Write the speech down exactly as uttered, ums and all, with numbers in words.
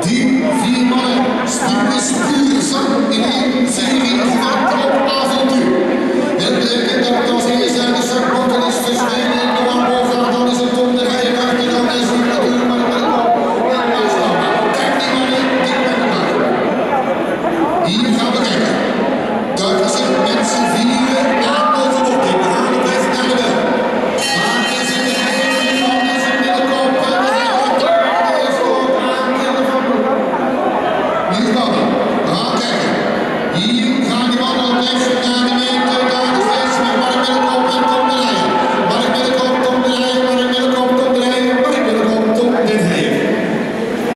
Vier, vier mannen, stiekem puur zang in één zin.